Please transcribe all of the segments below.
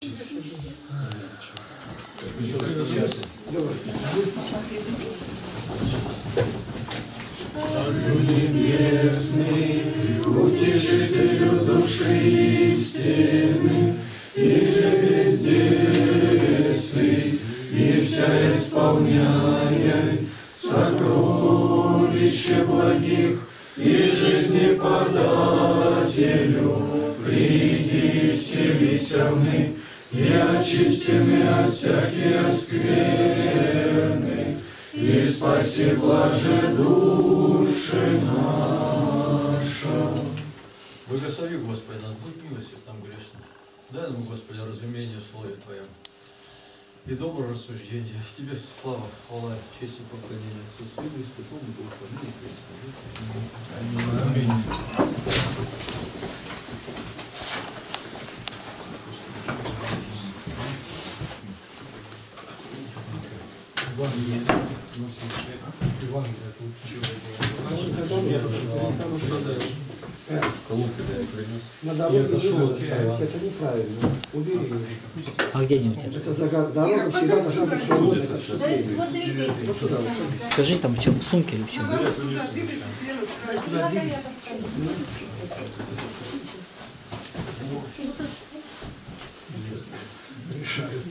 Царю небесный, утешителю души истины, и же везде и вся исполняя сокровища благих, и жизни подателю, приди, вселися мы, и очистены от всякие скверны, и спаси блаже души наша. Благослови, Господи, нас, будь милостив нам грешным. Дай нам, Господи, разумение в Слове Твоем и доброе рассуждение. Тебе слава, хвала, честь и поклонение Отцу, Сыну и Святому Духу. Аминь. Надо заставить. Это неправильно. Убери его. А где они у тебя? Это дорога всегда должна быть свободной от вступления. Вот туда. Скажи, там в чем, в сумке или в чем? Решают.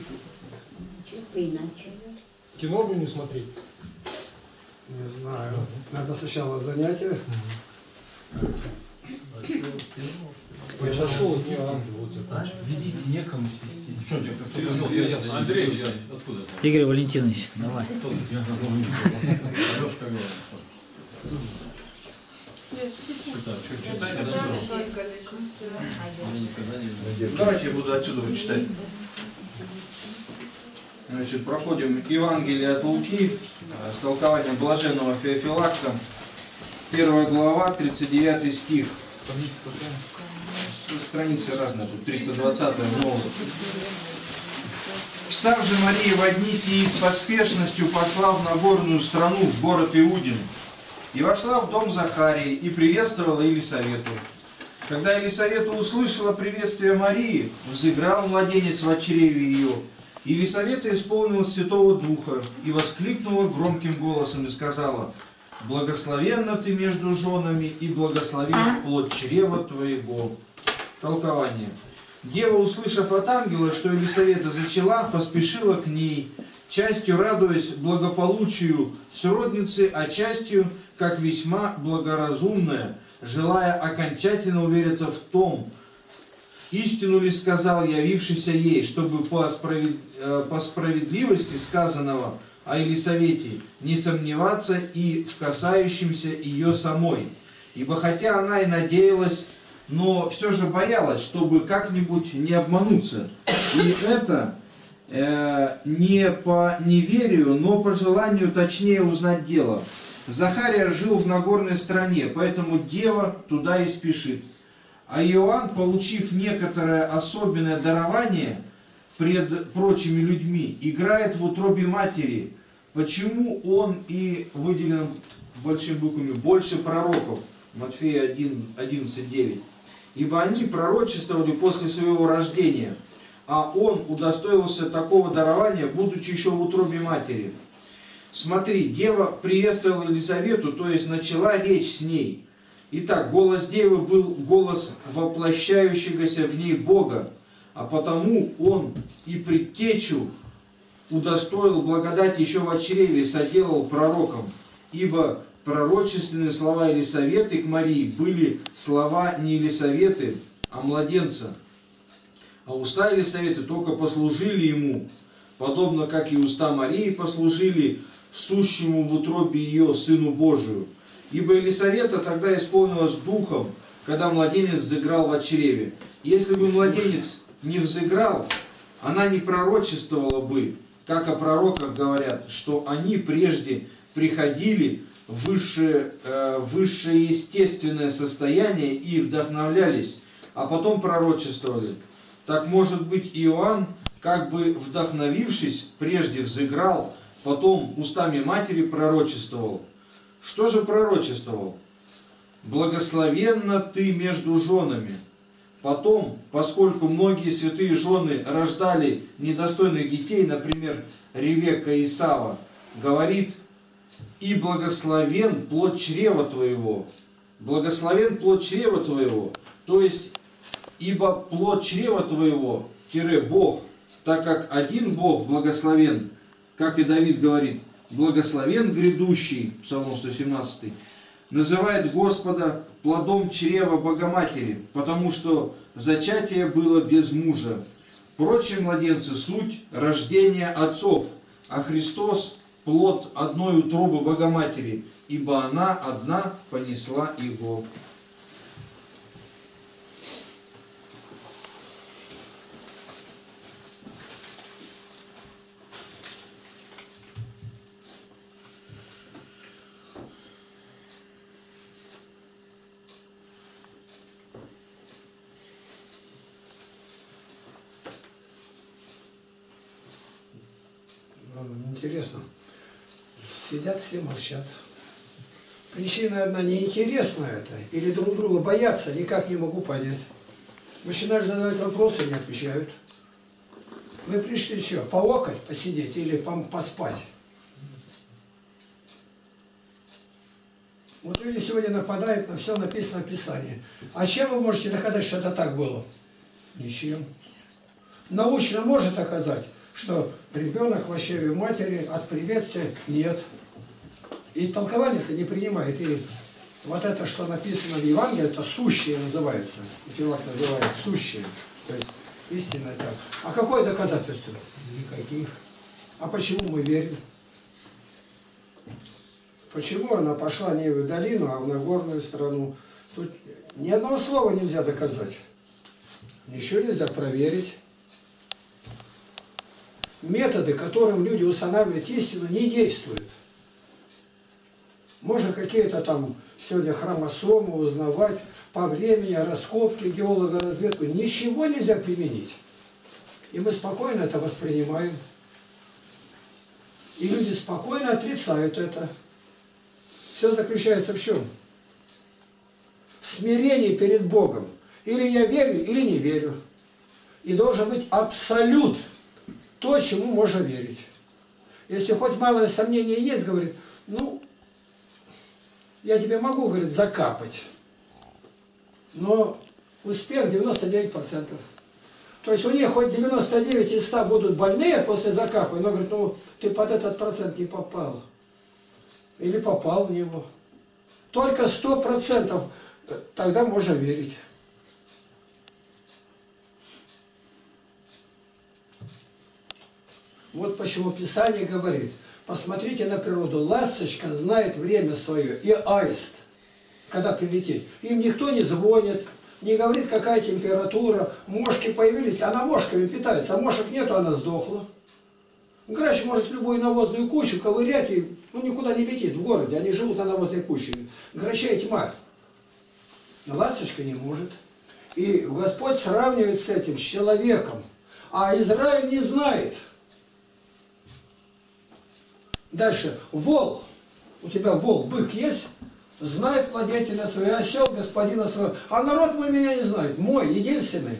Кино бы не смотреть. Не знаю. Надо сначала занятия. Я зашел, не ангел, вот закончил. Видите, некому свести. Что, кто Андрей, откуда? Игорь Валентинович, давай. Алешка говорит. Давайте я буду отсюда читать. Значит, проходим Евангелие от Луки с толкованием блаженного Феофилакта, 1 глава, 39 стих. Страницы разные, тут 320-я, но... «Встав же Мария во дни сии с поспешностью пошла в Нагорную страну, в город Иудин, и вошла в дом Захарии, и приветствовала Елисавету. Когда Елисавета услышала приветствие Марии, взыграл младенец в чреве ее. Елисавета исполнилась Святого Духа и воскликнула громким голосом и сказала: «Благословенна ты между женами, и благословен плод чрева твоего». Толкование. Дева, услышав от ангела, что Елисавета зачала, поспешила к ней, частью радуясь благополучию сродницы, а частью, как весьма благоразумная, желая окончательно увериться в том, истину ли сказал явившийся ей, чтобы по справедливости сказанного о Елисавете не сомневаться и в касающемся ее самой. Ибо хотя она и надеялась, но все же боялась, чтобы как-нибудь не обмануться. И это не по неверию, но по желанию точнее узнать дело. Захария жил в Нагорной стране, поэтому дева туда и спешит. А Иоанн, получив некоторое особенное дарование пред прочими людьми, играет в утробе матери. Почему он и выделен большими буквами больше пророков? Матфея 11:9. Ибо они пророчествовали после своего рождения, а он удостоился такого дарования, будучи еще в утробе матери. Смотри, дева приветствовала Елизавету, то есть начала речь с ней. Итак, голос девы был голос воплощающегося в ней Бога, а потому он и предтечу удостоил благодати еще в чреве и соделал пророком, ибо пророчественные слова Елисаветы к Марии были слова не Елисаветы, а младенца. А уста Елисаветы только послужили ему, подобно как и уста Марии послужили сущему в утробе ее Сыну Божию. Ибо Елисавета тогда исполнилась духом, когда младенец взыграл в чреве. Если бы младенец не взыграл, она не пророчествовала бы, как о пророках говорят, что они прежде приходили в высшее естественное состояние и вдохновлялись, а потом пророчествовали. Так может быть Иоанн, как бы вдохновившись, прежде взыграл, потом устами матери пророчествовал. Что же пророчествовал? «Благословенна ты между женами». Потом, поскольку многие святые жены рождали недостойных детей, например, Ревекка и Исава, говорит: «И благословен плод чрева твоего». Благословен плод чрева твоего. То есть, ибо плод чрева твоего, Бог, так как один Бог благословен, как и Давид говорит, благословен грядущий, Псалом 117, называет Господа плодом чрева Богоматери, потому что зачатие было без мужа. Прочие младенцы – суть рождения отцов, а Христос – плод одной утробы Богоматери, ибо она одна понесла его. Интересно. Сидят все, молчат. Причина одна, неинтересно это, или друг друга боятся, никак не могу понять. Начинаешь задавать вопросы, не отвечают. Вы пришли что, поокать, посидеть или поспать? Вот люди сегодня нападают на все написано в Писании. А чем вы можете доказать, что это так было? Ничем. Научно может доказать, что ребенок в чреве матери от приветствия нет. И толкование-то не принимает. И вот это, что написано в Евангелии, это сущее называется. Пилат называет сущее. То есть истинное так. А какое доказательство? Никаких. А почему мы верим? Почему она пошла не в долину, а в Нагорную страну? Тут ни одного слова нельзя доказать. Ничего нельзя проверить. Методы, которым люди устанавливают истину, не действуют. Можно какие-то там сегодня хромосомы узнавать, по времени, раскопки, геолого-разведку. Ничего нельзя применить. И мы спокойно это воспринимаем. И люди спокойно отрицают это. Все заключается в чем? В смирении перед Богом. Или я верю, или не верю. И должен быть абсолют. То, чему можно верить. Если хоть малое сомнение есть, говорит, ну, я тебе могу, говорит, закапать. Но успех 99%. То есть у них хоть 99 из 100 будут больные после закапа, но говорит, ну, ты под этот процент не попал. Или попал в него. Только 100% тогда можно верить. Вот почему Писание говорит, посмотрите на природу, ласточка знает время свое, и аист, когда прилетит. Им никто не звонит, не говорит, какая температура, мошки появились, она мошками питается, а мошек нету, она сдохла. Грач может любую навозную кучу ковырять, и ну, никуда не летит в городе, они живут на навозной куче. Грачей тьма. Но ласточка не может. И Господь сравнивает с этим, с человеком. А Израиль не знает. Дальше. Вол. У тебя вол, бык есть? Знает владетеля своего, осел господина своего. А народ мой меня не знает. Мой, единственный.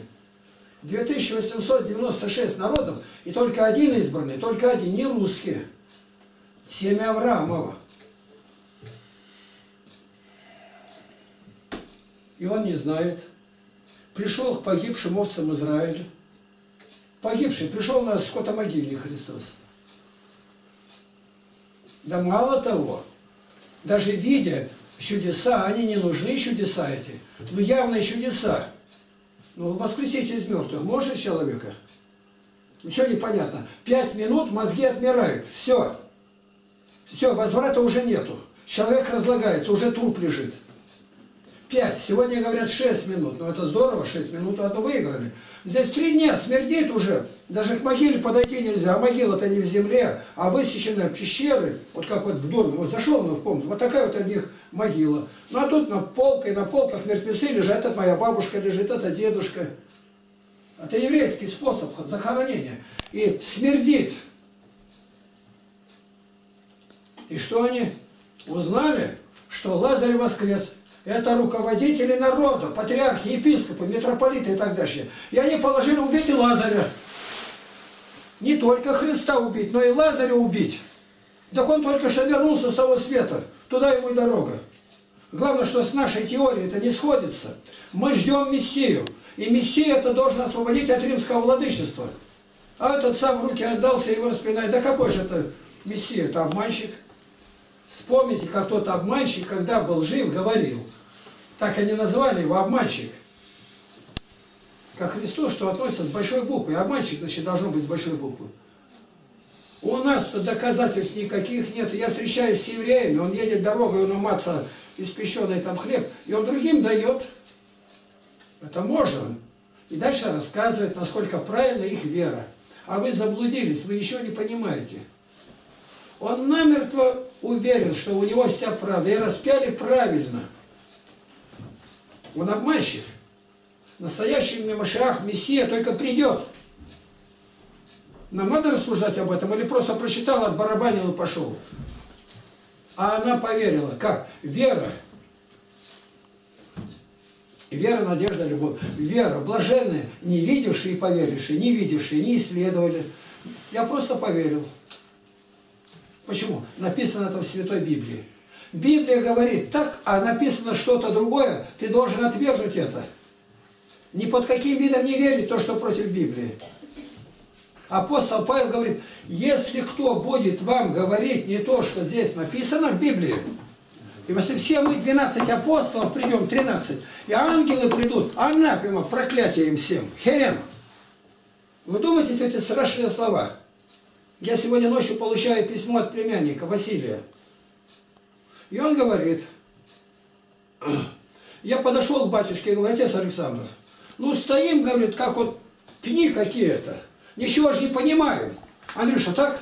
2896 народов, и только один избранный, только один, не русские. Семя Авраамова. И он не знает. Пришел к погибшим овцам Израиля. Погибший, пришел на скотомогильник Христос. Да мало того, даже видя чудеса, они не нужны чудеса эти, но явные чудеса. Ну, воскресите из мертвых может человека? Ничего не понятно. 5 минут мозги отмирают. Все. Все, возврата уже нету. Человек разлагается, уже труп лежит. 5. Сегодня говорят 6 минут. Ну, это здорово, 6 минут одну выиграли. Здесь 3 дня смердит уже. Даже к могиле подойти нельзя. А могила-то не в земле, а высеченная в пещеры. Вот как вот в доме. Вот зашел в комнату. Вот такая вот у них могила. Ну, а тут на полках мертвецы лежат. Это моя бабушка лежит, это дедушка. Это еврейский способ захоронения. И смердит. И что они узнали? Что Лазарь воскрес. Это руководители народа, патриархи, епископы, митрополиты и так дальше. И они положили убить и Лазаря. Не только Христа убить, но и Лазаря убить. Так он только что вернулся с того света. Туда ему и дорога. Главное, что с нашей теорией это не сходится. Мы ждем Мессию. И Мессия это должен освободить от римского владычества. А этот сам в руки отдался и его распинает. Да какой же это Мессия? Это обманщик. Вспомните, как тот обманщик, когда был жив, говорил. Так они назвали его обманщик. Как Христос, что относится с большой буквы. Обманщик, значит, должен быть с большой буквы. У нас-то доказательств никаких нет. Я встречаюсь с евреями, он едет дорогой, он уматься испеченный там хлеб, и он другим дает. Это можно. И дальше рассказывает, насколько правильна их вера. А вы заблудились, вы еще не понимаете. Он намертво уверен, что у него вся правда. И распяли правильно. Он обманщик. Настоящий Машиах, Мессия, только придет. Нам надо рассуждать об этом, или просто прочитал, отбарабанил и пошел? А она поверила. Как? Вера. Вера, надежда, любовь. Вера, блаженные, не видевшие и поверившие, не видевшие, не исследовали. Я просто поверил. Почему? Написано это в Святой Библии. Библия говорит так, а написано что-то другое, ты должен отвергнуть это. Ни под каким видом не верить то, что против Библии. Апостол Павел говорит, если кто будет вам говорить не то, что здесь написано в Библии, и если все мы 12 апостолов придем, 13, и ангелы придут, анафема, проклятие им всем, херем. Вы думаете, эти страшные слова? Я сегодня ночью получаю письмо от племянника Василия. И он говорит, я подошел к батюшке и говорю, отец Александр, ну стоим, говорит, как вот пни какие-то. Ничего же не понимаем. Андрюша, так?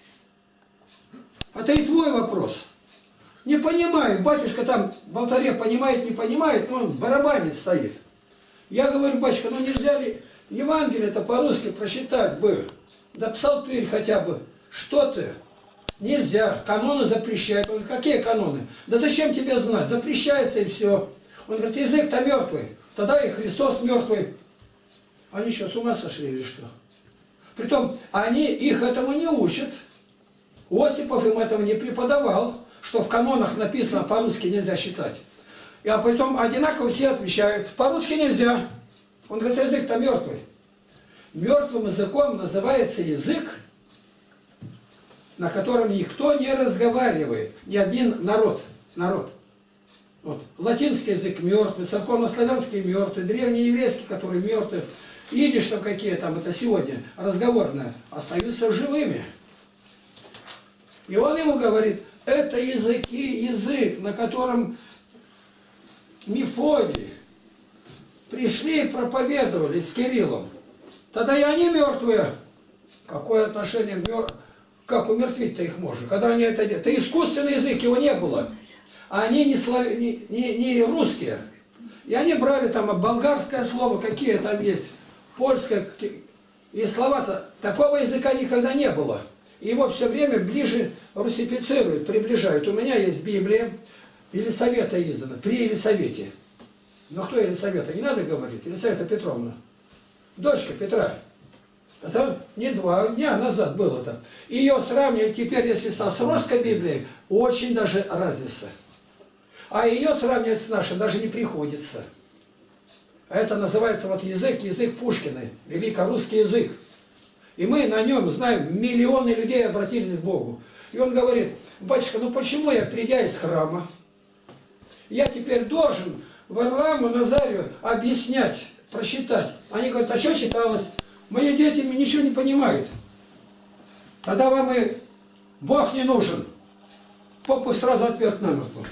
Это и твой вопрос. Не понимаем. Батюшка там в алтаре понимает, не понимает, но он барабанит стоит. Я говорю, батюшка, ну нельзя ли Евангелие-то по-русски прочитать бы? Да псалтырь хотя бы. Что ты? Нельзя. Каноны запрещают. Он говорит, какие каноны? Да зачем тебе знать? Запрещается и все. Он говорит, язык-то мертвый. Тогда и Христос мертвый. Они что, с ума сошли или что? Притом, они их этому не учат. Осипов им этого не преподавал, что в канонах написано, по-русски нельзя считать. А притом одинаково все отвечают, по-русски нельзя. Он говорит, язык-то мертвый. Мертвым языком называется язык, на котором никто не разговаривает. Ни один народ. Вот. Латинский язык мертвый, церковнославянский мертвый, древнееврейский, который мертвый. Идиш там какие там, это сегодня разговорные, остаются живыми. И он ему говорит, это язык, на котором Мефодий пришли и проповедовали с Кириллом. Тогда и они мертвые. Какое отношение, как умертвить-то их можно? Когда они это делают? Это искусственный язык, его не было. А они не русские. И они брали там болгарское слово, какие там есть. Польское, и слова-то, такого языка никогда не было. И его все время ближе русифицируют, приближают. У меня есть Библия, Елисавета издана, при Елисавете. Но кто Елисавета? Не надо говорить, Елисавета Петровна. Дочка Петра. Это не 2 дня назад было-то. Ее сравнивать теперь, если с русской Библией, очень даже разница. А ее сравнивать с нашей даже не приходится. А это называется вот язык Пушкина, великорусский язык. И мы на нем знаем, миллионы людей обратились к Богу. И он говорит, батюшка, ну почему я, придя из храма, я теперь должен Варламу, Назарию объяснять, просчитать. Они говорят, а что читалось? Мои дети ничего не понимают. Тогда вам и Бог не нужен. Поп их сразу отверг намертво.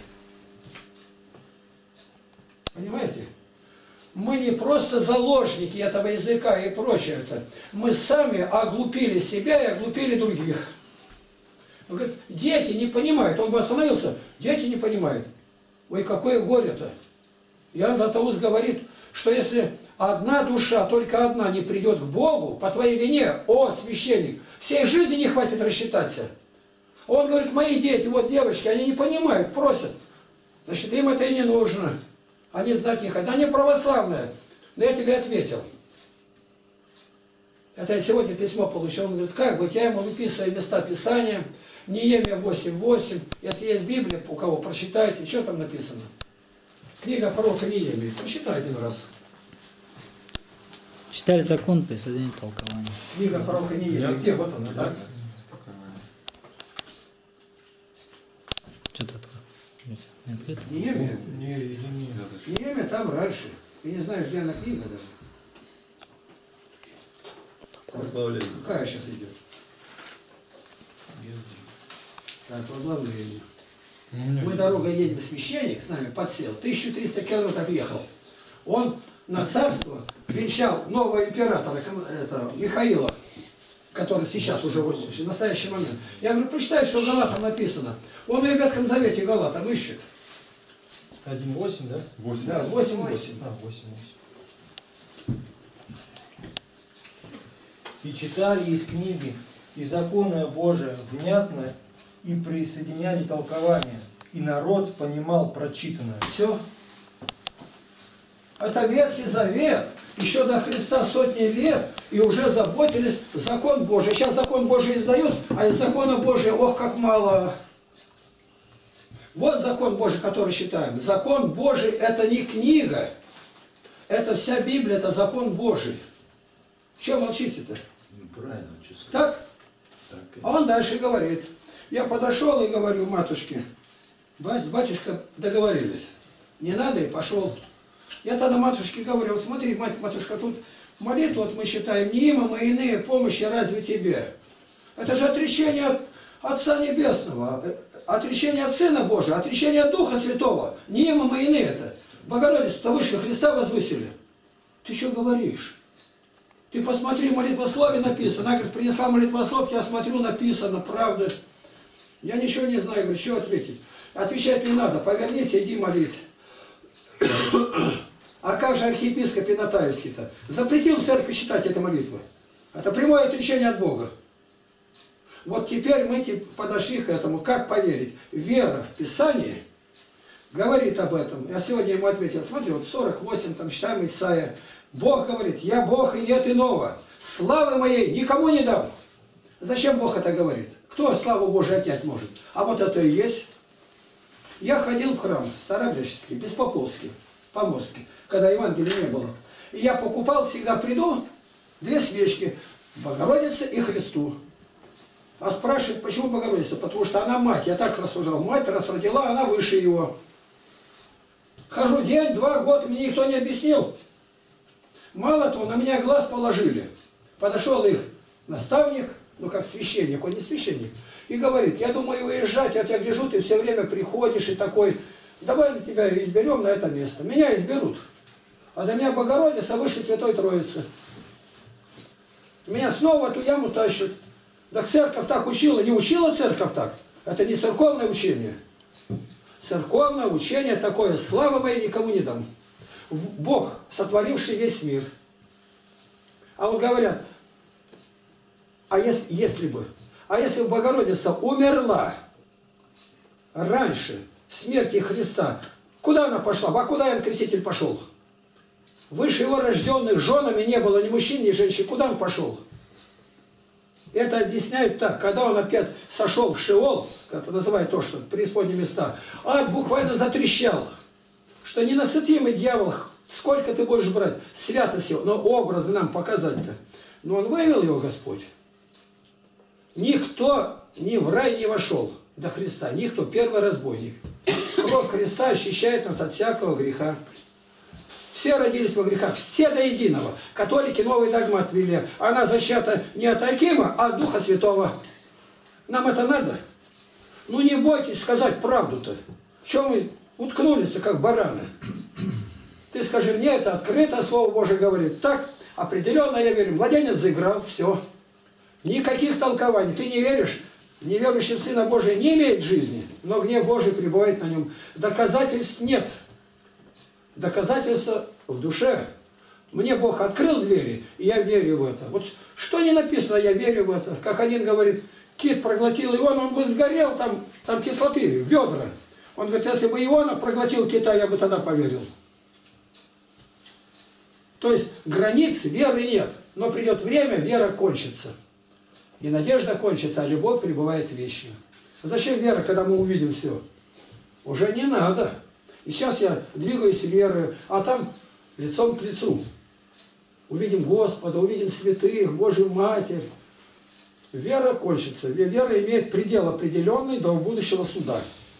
Понимаете? Мы не просто заложники этого языка и прочее. Мы сами оглупили себя и оглупили других. Он говорит, дети не понимают. Он бы остановился, дети не понимают. Ой, какое горе-то. Иоанн Златоуст говорит, что если одна душа, только одна, не придет к Богу, по твоей вине, о, священник, всей жизни не хватит рассчитаться. Он говорит, мои дети, вот девочки, они не понимают, просят. Значит, им это и не нужно. Они знать не хотят. Они православные. Но я тебе ответил. Это я сегодня письмо получил. Он говорит, как быть? Я ему выписываю места Писания. Неемия 8:8. Если есть Библия, у кого, прочитайте. Что там написано? Книга пророка Неемии. Прочитай один раз. Читали закон, присоединить толкование. Книга пророка Неемии. Где вот она, да? Что такое? Не открыто? Неемия. Не, извини. Неемия там раньше. Ты не знаешь, где она книга даже. Прославление. Какая сейчас идет? Так, возглавление. Мы дорогой едем, священник с нами подсел, 1300 километров ехал. Он на царство венчал нового императора, это, Михаила, который сейчас уже в настоящий момент. Я говорю, прочитай, что в Галатам написано. Он и в Ветхом Завете Галатам ищет. 1.8, да? 8. Да, 8:8. А, 8. И читали из книги, и законное Божие внятно, и присоединяли толкование, и народ понимал прочитанное. Все. Это Ветхий Завет. Еще до Христа сотни лет, и уже заботились закон Божий. Сейчас закон Божий издают, а из закона Божия, ох, как мало. Вот закон Божий, который считаем. Закон Божий – это не книга. Это вся Библия, это закон Божий. Чего молчите-то? Правильно, честно. Так? А он дальше говорит. Я подошел и говорю матушке, батюшка, договорились. Не надо, и пошел. Я тогда матушке говорю, вот смотри, матушка, тут молитву вот мы считаем, не им, а иные помощи разве тебе. Это же отречение от Отца Небесного, отречение от Сына Божия, отречение от Духа Святого. Не им, а иные это. Богородицу-то выше Христа возвысили. Ты что говоришь? Ты посмотри, в молитвослове написано. Она говорит, принесла молитвослов, я смотрю, написано, правда. Я ничего не знаю, говорю, что ответить. Отвечать не надо, повернись, иди молись. А как же архиепископ Иннатаевский-то? Запретил в церкви читать эту молитву. Это прямое отречение от Бога. Вот теперь мы подошли к этому. Как поверить? Вера в Писании говорит об этом. Я сегодня ему ответил. Смотри, вот 48, там читаем Исаия. Бог говорит, я Бог и нет иного. Славы моей никому не дам. Зачем Бог это говорит? Кто славу Божию отнять может? А вот это и есть. Я ходил в храм Старобрядческий, Беспоповский, Поморский, когда Евангелия не было. И я покупал, всегда приду, 2 свечки, Богородице и Христу. А спрашивают, почему Богородица? Потому что она мать. Я так рассуждал. Мать раз родила, она выше его. Хожу день, 2 года, мне никто не объяснил. Мало того, на меня глаз положили. Подошел их наставник, ну как священник, он не священник, и говорит, я думаю уезжать, я тебя гляжу, ты все время приходишь и такой, давай тебя изберем на это место. Меня изберут. А до меня Богородица выше Святой Троицы. Меня снова в эту яму тащат. Так церковь так учила, не учила церковь так. Это не церковное учение. Церковное учение такое, слава моей никому не дам. Бог, сотворивший весь мир. А вот говорят, а если бы Богородица умерла раньше смерти Христа, куда она пошла? А куда Иоанн Креститель пошел? Выше его рожденных женами не было ни мужчин, ни женщин. Куда он пошел? Это объясняют так, когда он опять сошел в Шеол, как это называют то, что преисподние места, ад буквально затрещал, что ненасытимый дьявол, сколько ты будешь брать, святость его, но образы нам показать-то. Но он вывел его Господь. Никто ни в рай не вошел до Христа, никто, первый разбойник. Кровь Христа очищает нас от всякого греха. Все родились во грехах, все до единого. Католики новый догмат ввели. Она зачата не от Акима, а от Духа Святого. Нам это надо? Ну не бойтесь сказать правду-то. В чем мы уткнулись-то, как бараны? Ты скажи, мне это открыто, Слово Божие говорит. Так, определенно я верю. Младенец заиграл, все. Никаких толкований. Ты не веришь? Неверующий в Сына Божия не имеет жизни, но гнев Божий пребывает на нем. Доказательств нет. Доказательства в душе. Мне Бог открыл двери, и я верю в это. Вот что не написано, я верю в это. Как один говорит, кит проглотил его, он бы сгорел, там кислоты, ведра. Он говорит, если бы Иона проглотил Китай, я бы тогда поверил. То есть границ веры нет. Но придет время, вера кончится. И надежда кончится, а любовь пребывает вечно. Зачем вера, когда мы увидим все? Уже не надо. И сейчас я двигаюсь верой, а там лицом к лицу. Увидим Господа, увидим святых, Божию Матерь. Вера кончится. Вера имеет предел определенный до будущего суда.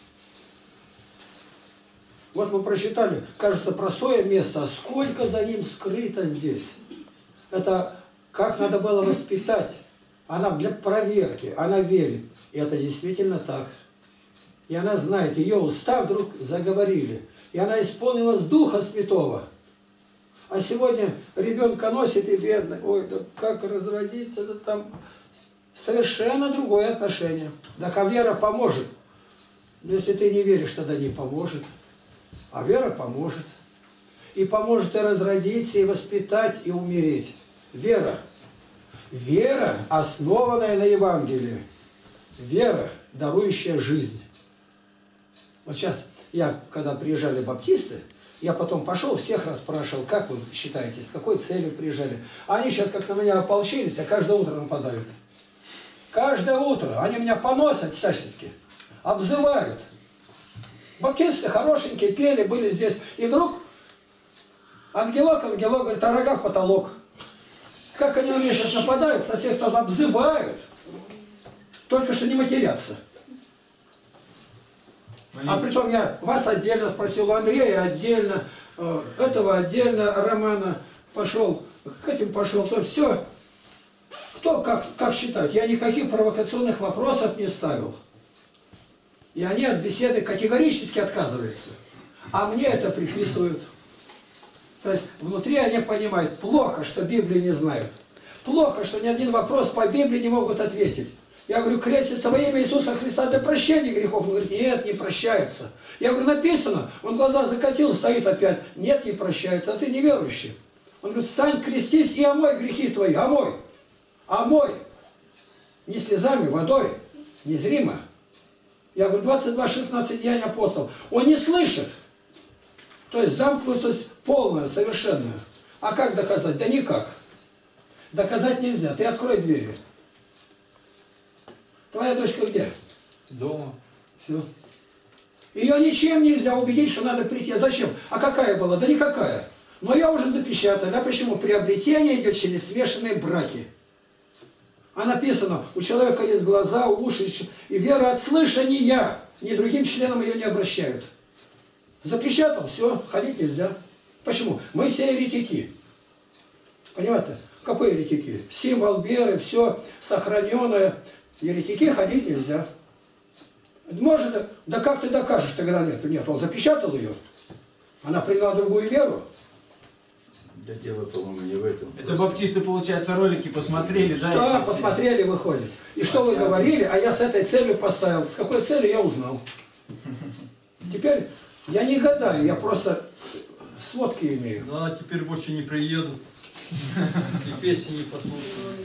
Вот мы прочитали, кажется, простое место, а сколько за ним скрыто здесь. Это как надо было воспитать. Она для проверки, она верит. И это действительно так. И она знает, ее уста вдруг заговорили. И она исполнилась Духа Святого. А сегодня ребенка носит и бедный. Ой, да как разродиться, да там совершенно другое отношение. Так а вера поможет. Но если ты не веришь, тогда не поможет. А вера поможет. И поможет и разродиться, и воспитать, и умереть. Вера. Вера, основанная на Евангелии. Вера, дарующая жизнь. Вот сейчас, когда приезжали баптисты, я потом пошел, всех расспрашивал, как вы считаете, с какой целью приезжали. А они сейчас как на меня ополчились, а каждое утро нападают. Каждое утро. Они меня поносят всячески, обзывают. Баптисты хорошенькие, пели, были здесь. И вдруг ангелок говорит, а рога в потолок. Как они на меня сейчас нападают, со всех сторон обзывают. Только что не матерятся. А притом я вас отдельно спросил, у Андрея отдельно, этого отдельно, Романа пошел, к этим пошел, то все. Кто как считает? Я никаких провокационных вопросов не ставил. И они от беседы категорически отказываются. А мне это приписывают. То есть внутри они понимают, плохо, что Библии не знают. Плохо, что ни один вопрос по Библии не могут ответить. Я говорю, крестится во имя Иисуса Христа для прощения грехов. Он говорит, нет, не прощается. Я говорю, написано. Он глаза закатил, стоит опять. Нет, не прощается, а ты неверующий. Он говорит, встань, крестись и омой грехи твои. Омой. Омой. Не слезами, водой. Незримо. Я говорю, 22:16 Деяний апостол. Он не слышит. То есть замкнутость полная, совершенная. А как доказать? Да никак. Доказать нельзя. Ты открой двери. Твоя дочка где? Дома. Все. Ее ничем нельзя убедить, что надо прийти. Зачем? А какая была? Да никакая. Но я уже запечатал. А почему? Приобретение идет через смешанные браки. А написано, у человека есть глаза, уши, и вера от слышания. Ни другим членам ее не обращают. Запечатал, все, ходить нельзя. Почему? Мы все еретики. Понимаете? Какой еретики? Символ веры, все сохраненное. Еретики ходить нельзя. Может, да как ты докажешь, тогда нет? Нет, он запечатал ее. Она приняла другую веру. Да дело, по-моему, не в этом. Это баптисты, получается, ролики посмотрели, да? Да, посмотрели, выходит. И что вы говорили, а я с этой целью поставил. С какой целью я узнал. Теперь я не гадаю, я просто сводки имею. Ну, а теперь больше не приедут. И песни не послушают.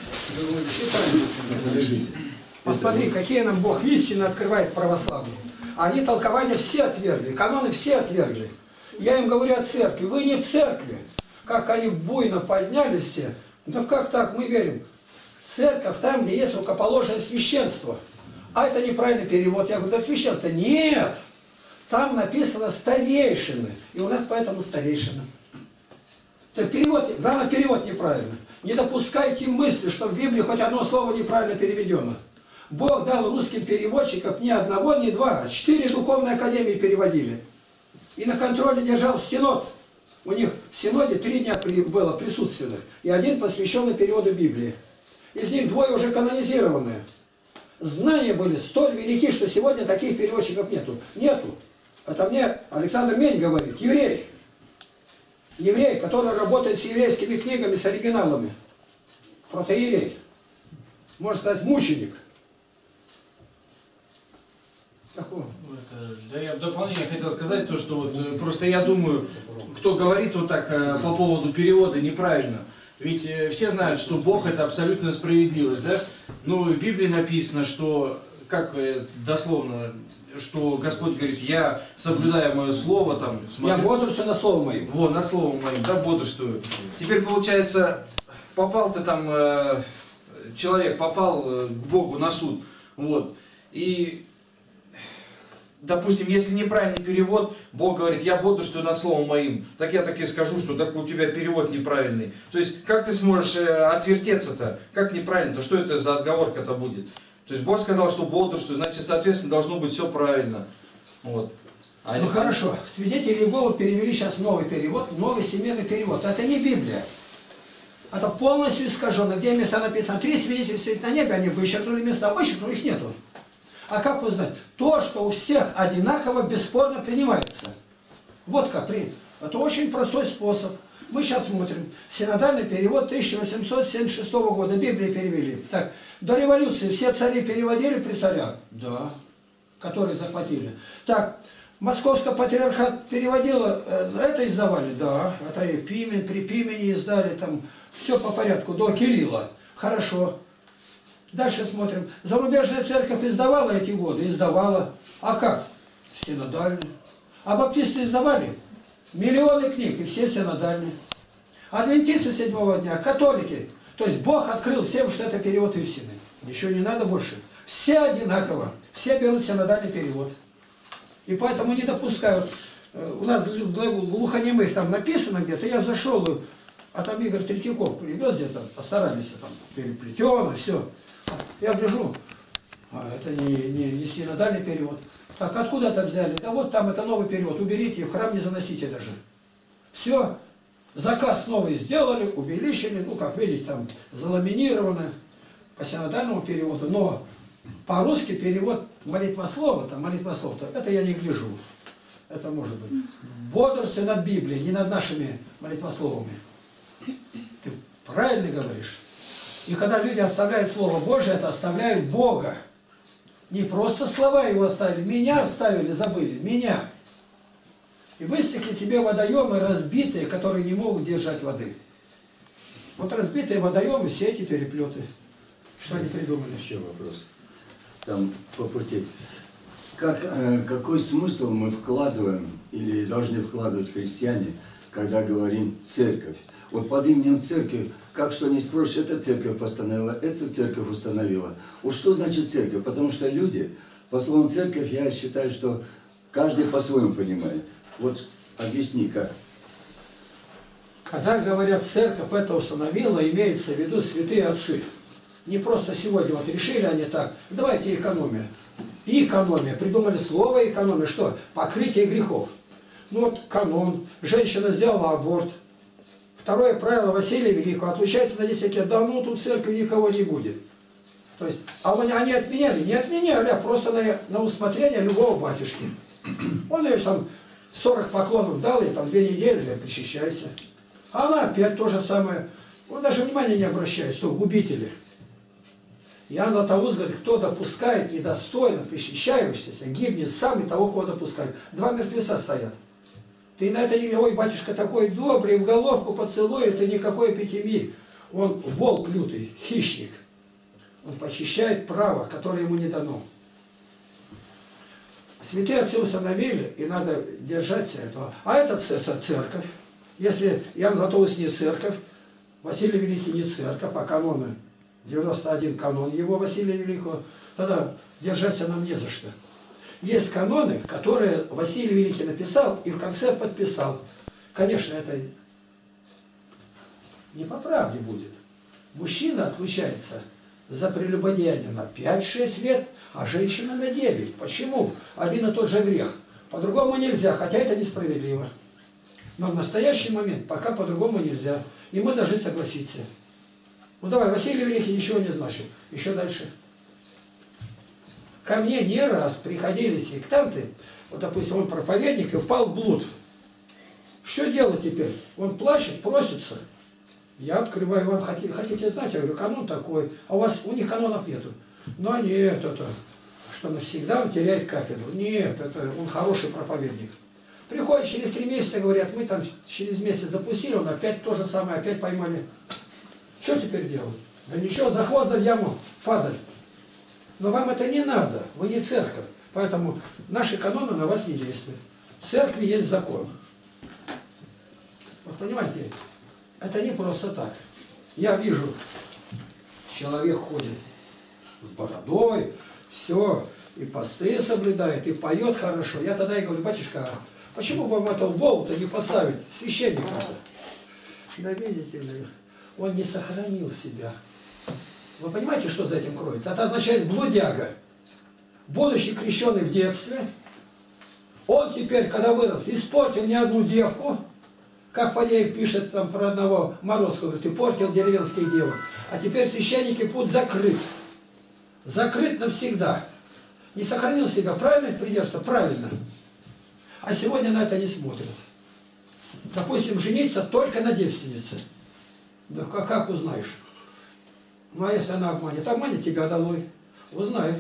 Подождите. Посмотри, какие нам Бог истины открывает православные. Они толкования все отвергли, каноны все отвергли. Я им говорю о церкви. Вы не в церкви. Как они буйно поднялись все. Да как так, мы верим. Церковь там, где есть рукоположное священство. А это неправильный перевод. Я говорю, да священство. Нет. Там написано старейшины. И у нас поэтому старейшины. Так перевод, главное, перевод неправильно. Не допускайте мысли, что в Библии хоть одно слово неправильно переведено. Бог дал русским переводчикам ни одного, ни два, а 4 духовные академии переводили. И на контроле держал Синод. У них в Синоде 3 дня было присутственных. И 1 посвященный переводу Библии. Из них 2 уже канонизированные. Знания были столь велики, что сегодня таких переводчиков нету. Нету. Это мне Александр Мень говорит. Еврей. Еврей, который работает с еврейскими книгами, с оригиналами. Протоиерей. Можно сказать, мученик. Такого. Да, я в дополнение хотел сказать то, что вот, просто я думаю, кто говорит вот так по поводу перевода неправильно. Ведь все знают, что Бог это абсолютная справедливость, да? Ну, в Библии написано, что, как дословно, что Господь говорит, я соблюдаю мое слово, там, Я смотрю, бодрствую на слово моим. вот, над словом моим, да, бодрствую. Теперь получается, попал ты там, человек попал к Богу на суд, вот, и, допустим, если неправильный перевод, Бог говорит, я бодрствую над словом моим, так я так и скажу, что так у тебя перевод неправильный. То есть, как ты сможешь отвертеться-то? Как неправильно-то? Что это за отговорка-то будет? То есть, Бог сказал, что бодрствую, значит, соответственно, должно быть все правильно. Вот. А Ну не- хорошо, свидетели Иеговы перевели сейчас новый перевод, новый семейный перевод. Это не Библия. Это полностью искаженно. Где места написано, 3 свидетеля стоят на небе, они вычеркнули места, вычеркнули, их нету. А как узнать? То, что у всех одинаково, бесспорно принимается. Вот как принято. Это очень простой способ. Мы сейчас смотрим. Синодальный перевод 1876 года. Библию перевели. Так, до революции все цари переводили при царях? Да. Которые захватили. Так, Московский патриархат переводила, это издавали? Да. Это и Пимен, при Пимене издали, там все по порядку, до Кирилла. Хорошо. Дальше смотрим. Зарубежная церковь издавала эти годы? Издавала. А как? Синодальные. А баптисты издавали? Миллионы книг, и все синодальные. Адвентисты 7-го дня, католики. То есть Бог открыл всем, что это перевод истины. Ничего не надо больше. Все одинаково. Все берут синодальный перевод. И поэтому не допускают. У нас глухонемых там написано где-то, я зашел, а там Игорь Третьяков привез где-то, постарались там, переплетено, все. Я гляжу, это не синодальный перевод. Так откуда это взяли? Да вот там это новый перевод, уберите, в храм не заносите даже. Все, заказ новый сделали, увеличили, ну как видите, там заламинировано по синодальному переводу, но по-русски перевод молитвослова-то, это я не гляжу. Это может быть. Бодрствуй над Библией, не над нашими молитвословами. Ты правильно говоришь. И когда люди оставляют Слово Божие, это оставляют Бога. Не просто слова его оставили, меня оставили, забыли, меня. И высекли себе водоемы разбитые, которые не могут держать воды. Вот разбитые водоемы, все эти переплеты. Что они придумали? Еще вопрос. Там по пути. Какой смысл мы вкладываем или должны вкладывать христиане, когда говорим «церковь»? Вот под именем церкви, как что не спросишь, эта церковь постановила, эта церковь установила. Вот что значит церковь? Потому что люди, по словам церковь, я считаю, что каждый по-своему понимает. Вот объясни, как. Когда говорят «церковь это установила», имеется в виду святые отцы. Не просто сегодня вот решили они так, давайте экономия. И экономия. Придумали слово экономия. Что? Покрытие грехов. Ну вот канон. Женщина сделала аборт. Второе правило Василия Великого. Отлучается на 10 лет. Да ну тут в церкви никого не будет. То есть, а они отменяли? Не отменяли, а просто на усмотрение любого батюшки. Он ее там 40 поклонов дал, и там 2 недели, и причащайся. А она опять то же самое. Он даже внимания не обращает, что губители. Иоанн Златоуст говорит, кто допускает недостойно причащающийся, гибнет сам и того, кого допускает. 2 мертвеца стоят. Ты на это не, ой, батюшка такой добрый, в головку поцелует, и никакой эпитемии. Он волк лютый, хищник. Он похищает право, которое ему не дано. Святые отцы установили, и надо держаться этого. А это церковь. Если Иоанн Златоуст не церковь, Василий Великий не церковь, а каноны. 91 канон его Василия Великого, тогда держаться нам не за что. Есть каноны, которые Василий Великий написал и в конце подписал. Конечно, это не по правде будет. Мужчина отлучается за прелюбодеяние на 5-6 лет, а женщина на 9. Почему? Один и тот же грех. По-другому нельзя, хотя это несправедливо. Но в настоящий момент пока по-другому нельзя. И мы должны согласиться. Ну давай, Василий Великий ничего не значит. Еще дальше. Ко мне не раз приходили сектанты, вот, допустим, он проповедник и впал в блуд. Что делать теперь? Он плачет, просится. Я открываю вам, хотите знать? Я говорю, канон такой. А у них канонов нету. Но нет, это, что навсегда он теряет кафедру. Нет, это он хороший проповедник. Приходит через 3 месяца, говорят, мы там через месяц допустили, он опять то же самое, опять поймали. Что теперь делать? Да ничего, за хвост да в яму падали. Но вам это не надо, вы не церковь. Поэтому наши каноны на вас не действуют. В церкви есть закон. Вот понимаете, это не просто так. Я вижу, человек ходит с бородой, все, и посты соблюдает, и поет хорошо. Я тогда и говорю: батюшка, а почему бы вам этого Вову-то не поставить священника-то? Да видите ли, он не сохранил себя. Вы понимаете, что за этим кроется? Это означает блудяга. Будучи крещенный в детстве, он теперь, когда вырос, испортил не одну девку, как Фадеев пишет там про одного Морозского, говорит: ты портил деревенских девок. А теперь священники путь закрыт. Закрыт навсегда. Не сохранил себя, правильно придерживается? Правильно. А сегодня на это не смотрят. Допустим, жениться только на девственнице. Да как узнаешь? Ну а если она обманет? Обманет тебя долой. Узнай.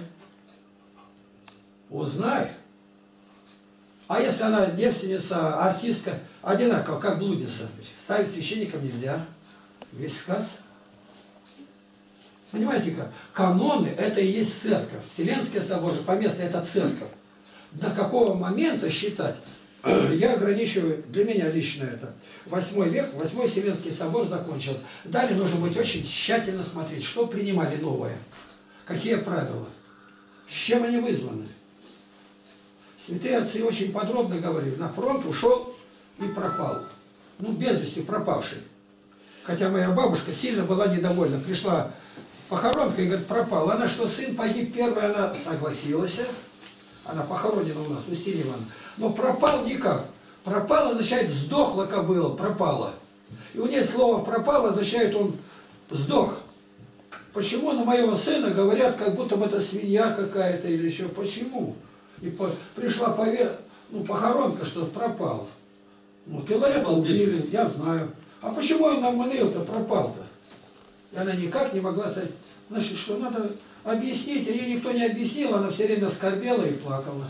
Узнай. А если она девственница, артистка, одинаково, как блудница, ставить священником нельзя. Весь сказ. Понимаете как? Каноны — это и есть церковь. Вселенские соборы, поместно это церковь. До какого момента считать? Я ограничиваю, для меня лично это. 8 век, 8 Вселенский собор закончился. Далее нужно быть очень тщательно смотреть, что принимали новое, какие правила, с чем они вызваны. Святые отцы очень подробно говорили: на фронт ушел и пропал. Ну, без вести пропавший. Хотя моя бабушка сильно была недовольна. Пришла похоронка и говорит: пропал. Она что, сын погиб первый, она согласилась. Она похоронена у нас, Устинья Ивановна. Но пропал никак. Пропал означает сдохла кобыла, пропала. И у нее слово пропал означает он сдох. Почему на моего сына говорят, как будто бы это свинья какая-то или еще? Почему? И пришла похоронка, что пропал. Ну, Филарета убили, я знаю. А почему он нам манил-то пропал-то? И она никак не могла сказать. Значит, что надо объяснить, а ей никто не объяснил, она все время скорбела и плакала.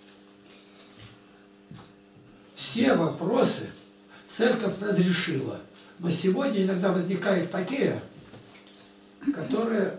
Все вопросы церковь разрешила. Но сегодня иногда возникают такие, которые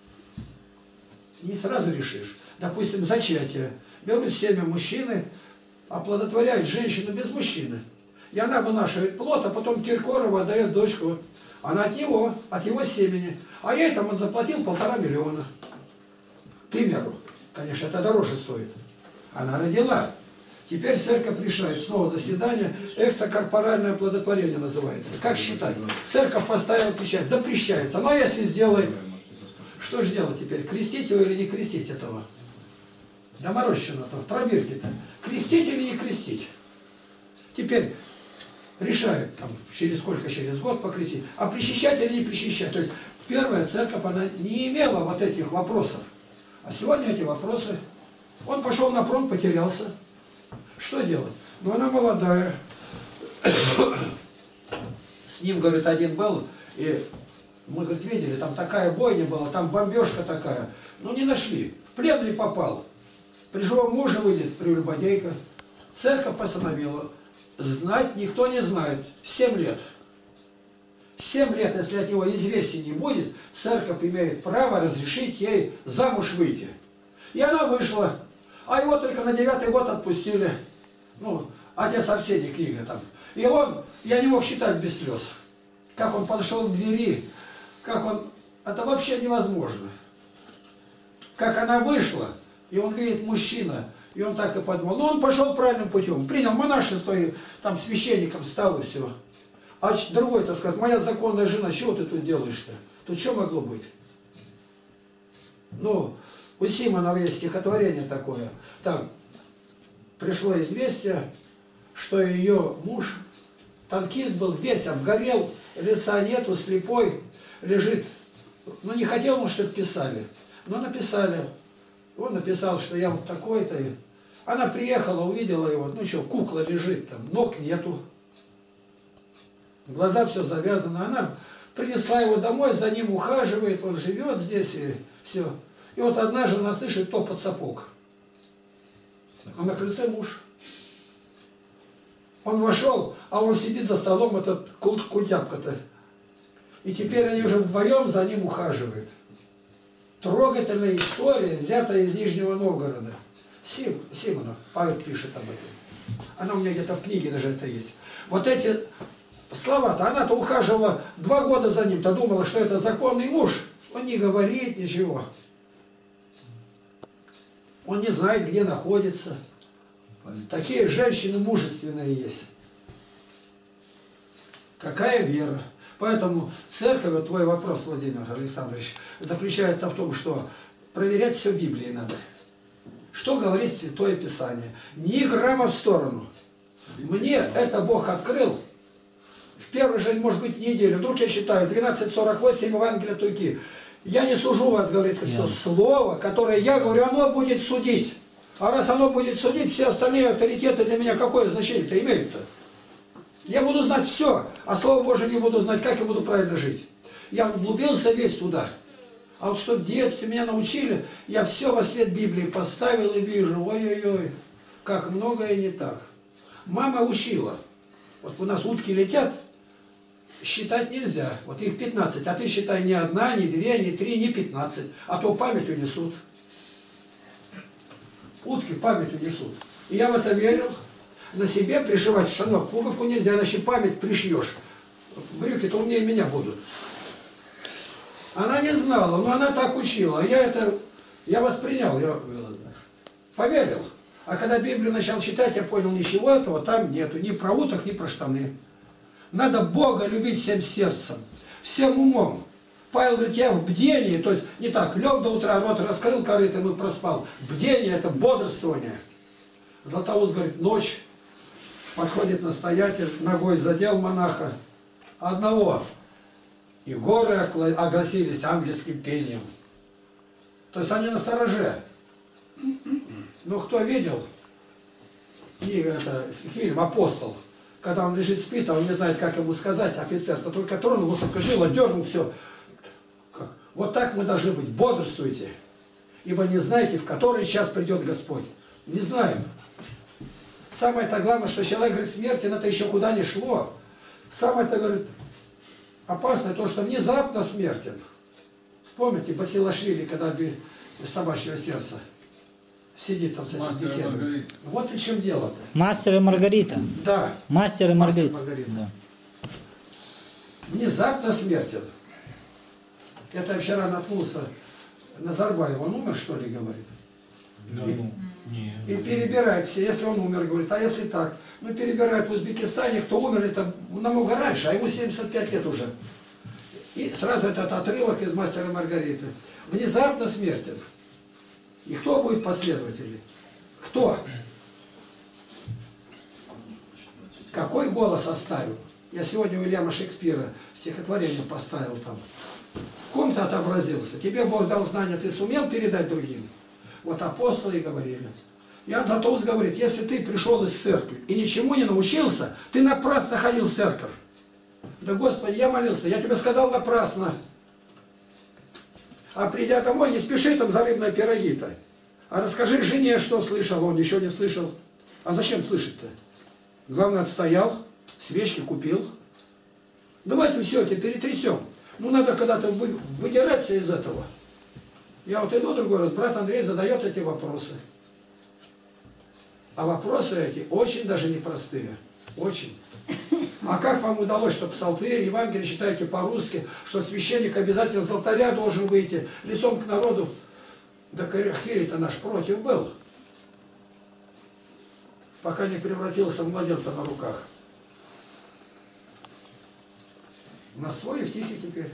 не сразу решишь. Допустим, зачатие. Берут семя мужчины, оплодотворяют женщину без мужчины. И она вынашивает плод, а потом Киркорова дает дочку. Она от него, от его семени. А ей там он заплатил 1,5 миллиона. К примеру. Конечно, это дороже стоит. Она родила. Теперь церковь решает. Снова заседание. Экстракорпоральное оплодотворение называется. Как считать? Церковь поставила печать. Запрещается. Но если сделает, что же делать теперь? Крестить его или не крестить этого? Доморощенного-то, в пробирке-то. Крестить или не крестить? Теперь решают, там, через сколько, через год покрестить. А причащать или не причащать? То есть первая церковь, она не имела вот этих вопросов. А сегодня эти вопросы. Он пошел на фронт, потерялся. Что делать? Ну, она молодая. С ним, говорит, один был, и мы, говорит, видели, там такая бойня была, там бомбежка такая. Ну, не нашли. В плен ли попал? При живом муже выйдет прелюбодейка. Церковь постановила: знать никто не знает. 7 лет. 7 лет, если от него известия не будет, церковь имеет право разрешить ей замуж выйти. И она вышла. А его только на 9-й год отпустили. Ну, отец Арсений, книга там. И он, я не мог считать без слез. Как он подошел к двери, как он... Это вообще невозможно. Как она вышла, и он видит мужчина, и он так и подумал. Ну, он пошел правильным путем. Принял монашество, и там священником стал, и все. А другой-то сказал: моя законная жена, чего ты тут делаешь-то? Тут что могло быть? Ну, у Симонова есть стихотворение такое. Там пришло известие, что ее муж, танкист был, весь обгорел, лица нету, слепой, лежит. Ну, не хотел он, чтобы писали. Но написали. Он написал, что я вот такой-то. Она приехала, увидела его. Ну что, кукла лежит там, ног нету. Глаза все завязаны. Она принесла его домой, за ним ухаживает, он живет здесь и все. И вот однажды она слышит топот сапог. А на крыльце муж. Он вошел, а он сидит за столом, этот культяпка-то. И теперь они уже вдвоем за ним ухаживают. Трогательная история, взятая из Нижнего Новгорода. Симонов, Павел пишет об этом. Она у меня где-то в книге даже это есть. Вот эти слова-то, она-то ухаживала 2 года за ним-то, думала, что это законный муж. Он не говорит ничего. Он не знает, где находится. Такие женщины мужественные есть. Какая вера? Поэтому церковь, вот твой вопрос, Владимир Александрович, заключается в том, что проверять все Библией надо. Что говорит Святое Писание? Ни грамма в сторону. Мне это Бог открыл в первый же, может быть, неделю. Вдруг я считаю 12:48 Евангелия от Луки. Я не сужу вас, говорит Христос, слово, которое я говорю, оно будет судить. А раз оно будет судить, все остальные авторитеты для меня какое значение-то имеют-то? Я буду знать все, а Слово Божие не буду знать, как я буду правильно жить. Я углубился весь туда. А вот что в детстве меня научили, я все во свет Библии поставил и вижу, ой-ой-ой, как многое не так. Мама учила. Вот у нас утки летят, считать нельзя. Вот их 15, а ты считай не 1, не 2, не 3, не 15. А то память унесут. Утки память унесут. И я в это верил. На себе пришивать штанов пуговку нельзя, иначе память пришьешь. Брюки-то умнее меня будут. Она не знала, но она так учила. Я воспринял, я поверил. А когда Библию начал читать, я понял, ничего этого там нету. Ни про уток, ни про штаны. Надо Бога любить всем сердцем, всем умом. Павел говорит, я в бдении, то есть не так, лег до утра, рот раскрыл корытом и проспал. Бдение – это бодрствование. Златоуст говорит, ночь. Подходит настоятель, ногой задел монаха. Одного. И горы огласились ангельским пением. То есть они настороже. Ну, кто видел фильм «Апостол», когда он лежит, спит, а он не знает, как ему сказать, офицер-то только тронул, скажил, дернул, все. Вот так мы должны быть. Бодрствуйте. Ибо не знаете, в который час придет Господь. Не знаем. Самое-то главное, что человек говорит, смертен, это еще куда ни шло. Самое-то, говорит, опасное то, что внезапно смертен. Вспомните Басилашвили, когда из собачьего сердца сидит там с этим беседой. Вот и в чем дело-то. Мастер и Маргарита. Да. Мастер и Маргарита. Да. Внезапно смертен. Это я вчера наткнулся. Назарбаев, он умер, что ли, говорит? Да. И перебирают все, если он умер, говорит, а если так? Ну, перебирают в Узбекистане, кто умер, это намного раньше, а ему 75 лет уже. И сразу этот отрывок из «Мастера и Маргариты». Внезапно смертен. И кто будет последователи? Кто? Какой голос оставил? Я сегодня у Уильяма Шекспира стихотворение поставил там. В ком ты отобразился? Тебе Бог дал знания, ты сумел передать другим? Вот апостолы говорили. Иоанн Златоуст говорит, если ты пришел из церкви и ничему не научился, ты напрасно ходил в церковь. Да, Господи, я молился, я тебе сказал напрасно. А придя домой, не спеши там за рыбные пироги-то. А расскажи жене, что слышал, он еще не слышал. А зачем слышать-то? Главное, отстоял, свечки купил. Давайте все это перетрясем. Ну, надо когда-то выдираться из этого. Я вот иду другой раз, брат Андрей задает эти вопросы. А вопросы эти очень даже непростые. Очень. А как вам удалось, что псалтырь, Евангелие читаете по-русски, что священник обязательно с алтаря должен выйти лицом к народу? Да Хири-то наш против был. Пока не превратился в младенца на руках. У нас свой Евтихий теперь.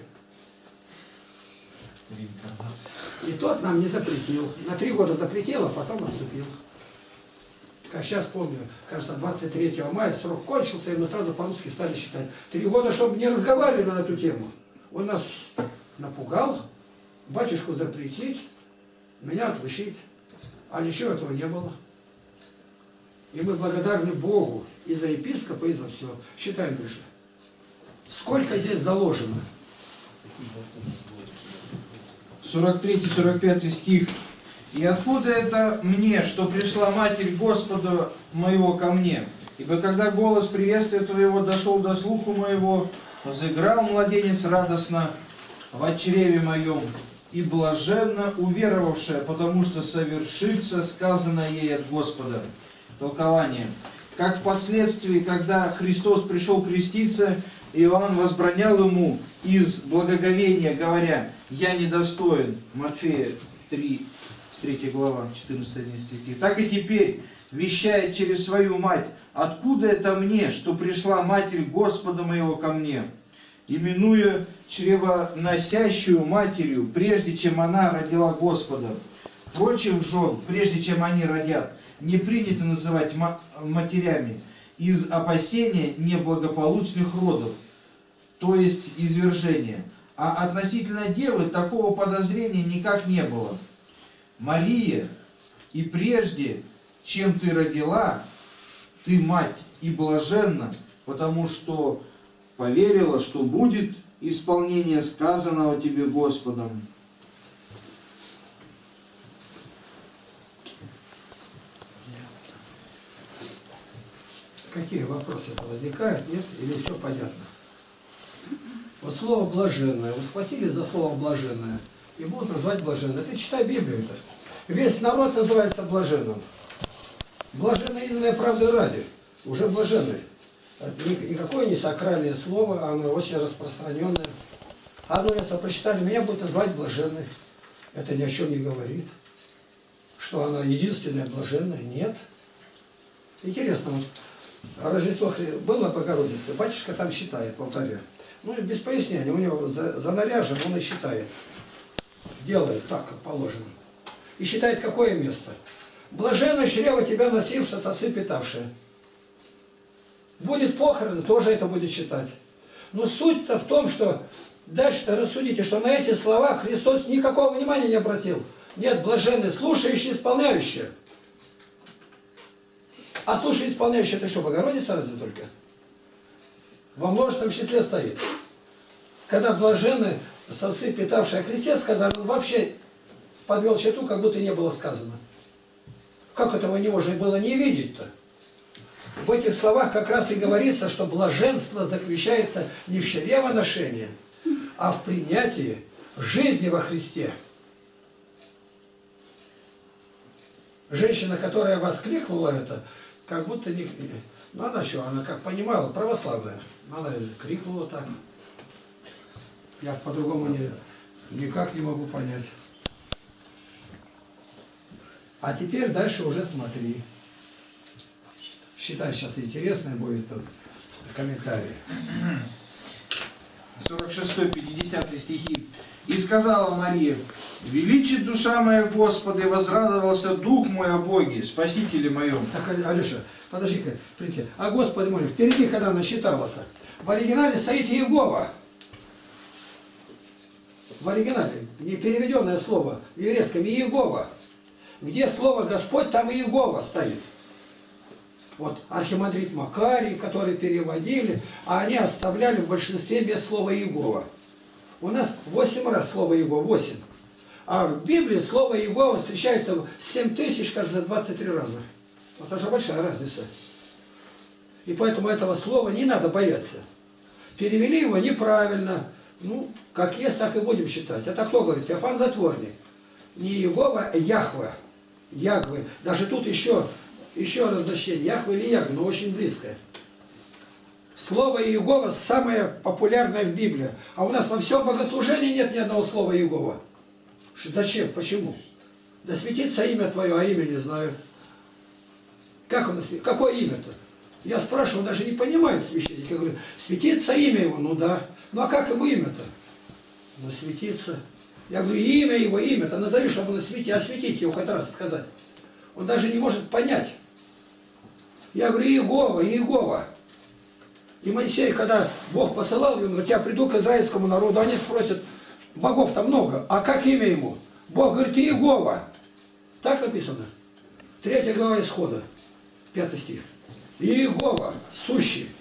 И тот нам не запретил. На 3 года запретил, а потом отступил. Как сейчас помню, кажется, 23 мая срок кончился, и мы сразу по-русски стали считать. 3 года, чтобы не разговаривали на эту тему. Он нас напугал, батюшку запретить, меня отлучить. А ничего этого не было. И мы благодарны Богу и за епископа, и за все. Считаем дальше. Сколько здесь заложено? 43-45 стих. «И откуда это мне, что пришла Матерь Господа моего ко мне? Ибо когда голос приветствия Твоего дошел до слуху моего, взыграл младенец радостно в чреве моем. и блаженна уверовавшая, потому что совершится сказанное ей от Господа. Толкование. Как впоследствии, когда Христос пришел креститься, Иоанн возбранял ему из благоговения, говоря: «Я недостоин». Матфея 3 глава, 14-11 стих. Так и теперь вещает через свою мать: «Откуда это мне, что пришла Матерь Господа моего ко мне?» Именуя чревоносящую матерью, прежде чем она родила Господа. Прочих жен, прежде чем они родят, не принято называть матерями из опасения неблагополучных родов, то есть извержения. А относительно девы такого подозрения никак не было. Мария, и прежде, чем ты родила, ты мать и блаженна, потому что поверила, что будет исполнение сказанного тебе Господом. Какие вопросы возникают, нет? Или все понятно? Вот слово «блаженное». Вы схватили за слово «блаженное» и будут назвать блаженное. Ты читай Библию-то. Весь народ называется блаженным. Блаженное истинное правды ради. Уже блаженный. Никакое не сакральное слово, оно очень распространенное. Одно место прочитали, меня будут называть блаженной. Это ни о чем не говорит. Что она единственная блаженная? Нет. Интересно, вот Рождество было на Богородице, батюшка там считает в алтаре. Ну, без пояснения, у него занаряжен, он и считает. Делает так, как положено. И считает, какое место. Блаженно чрево тебя носившее, сосы питавшее. Будет похорон, тоже это будет считать. Но суть-то в том, что дальше-то рассудите, что на эти слова Христос никакого внимания не обратил. Нет, блаженный, слушающий, исполняющий. А слушай, исполняющий, это что, Богородица разве только? Во множественном числе стоит. Когда блаженный, сосы питавшие о Христе сказали, он вообще подвел черту, как будто не было сказано. Как этого не можно было не видеть-то? В этих словах как раз и говорится, что блаженство заключается не в чревоношении, а в принятии жизни во Христе. Женщина, которая воскликнула это, как будто не... Ну она что, она как понимала, православная. Она крикнула так. Я по-другому никак не могу понять. А теперь дальше уже смотри. Считай, сейчас интересное будет тут комментарий. 46-50 стихи. «И сказала Мария: величит душа моя Господа, и возрадовался дух мой о Боге, Спасителе моем». Так, Алеша, подожди-ка, прийти. А Господи мой, впереди, когда она считала-то, в оригинале стоит Иегова. В оригинале, не переведенное слово, в еврейском Иегова. Где слово Господь, там Иегова стоит. Вот архимандрит Макарий, который переводили, а они оставляли в большинстве без слова Иегова. У нас 8 раз слово Иегова, 8. А в Библии слово Иегова встречается 7000, кажется, 23 раза. Вот это же большая разница. И поэтому этого слова не надо бояться. Перевели его неправильно. Ну, как есть, так и будем считать. Это кто говорит? Феофан Затворник. Не Иегова, а Яхве. Ягве. Даже тут еще разночтение. Яхве или Ягве, но очень близкое. Слово Иегова самое популярное в Библии. А у нас во всем богослужении нет ни одного слова Иегова. Зачем? Почему? Да светится имя твое, а имя не знаю. Как оно светится? Какое имя-то? Я спрашиваю, он даже не понимает священник. Я говорю, светится имя его? Ну да. Ну а как ему имя-то? Ну светится. Я говорю, имя его, имя-то назови, чтобы он осветить его хоть раз сказать. Он даже не может понять. Я говорю, Иегова, Иегова. И Моисей, когда Бог посылал, он говорит, я приду к израильскому народу, они спросят, богов-то много, а как имя ему? Бог говорит, Иегова. Так написано. 3 глава Исхода, 5 стих. Иегова, сущий.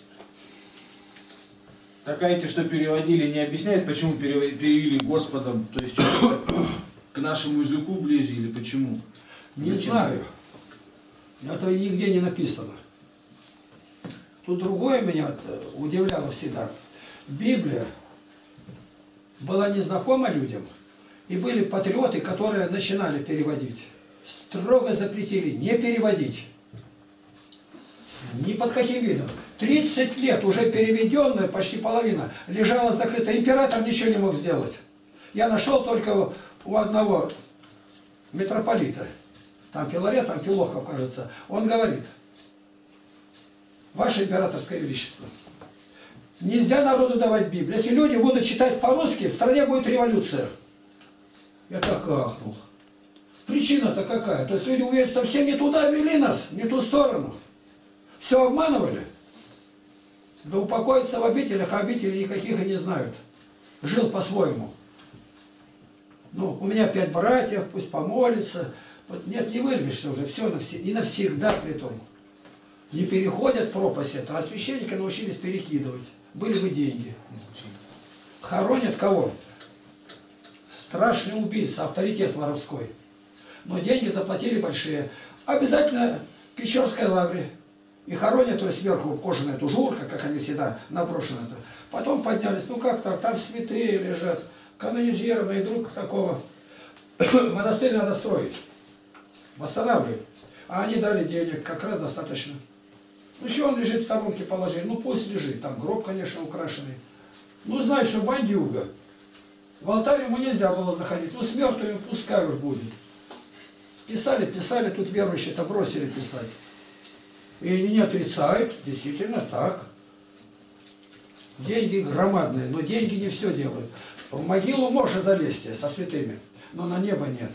Так а эти, что переводили, не объясняют, почему перевели Господом, то есть что к нашему языку ближе или почему? Не знаю. Это нигде не написано. Тут другое меня удивляло всегда. Библия была незнакома людям. И были патриоты, которые начинали переводить. Строго запретили не переводить. Ни под каким видом. 30 лет уже переведенная, почти половина, лежала закрыта. Император ничего не мог сделать. Я нашел только у одного митрополита, там Филарет, там Филохов, кажется. Он говорит: Ваше императорское величество, нельзя народу давать Библию. Если люди будут читать по-русски, в стране будет революция. Я так ахнул. Причина-то какая? То есть люди уверены, что все не туда вели нас, не ту сторону. Все обманывали. Да упокоиться в обителях, а обители никаких и не знают. Жил по-своему. Ну, у меня 5 братьев, пусть помолится. Вот нет, не вырвешься уже, все и навсегда при том. Не переходят пропасть эту, а священники научились перекидывать. Были бы деньги. Хоронят кого? Страшный убийца, авторитет воровской. Но деньги заплатили большие. Обязательно в Печорской лавре. И хоронят ее сверху кожаная тужурка, как они всегда наброшены-то. Потом поднялись, ну как так, там святые лежат, канонизированные, друг такого. Монастырь надо строить, восстанавливать. А они дали денег, как раз достаточно. Ну еще он лежит в сторонке положили, ну пусть лежит, там гроб, конечно, украшенный. Ну знаешь, что бандюга. В алтарь ему нельзя было заходить, ну с мертвыми пускай уж будет. Писали, тут верующие-то бросили писать. И не отрицают, действительно так. Деньги громадные, но деньги не все делают. В могилу можно залезть со святыми, но на небо нет.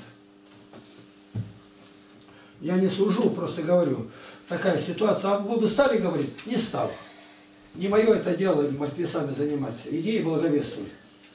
Я не сужу, просто говорю, такая ситуация. А вы бы стали говорить? Не стал. Не мое это дело мертвецами заниматься. Иди и благовествуй.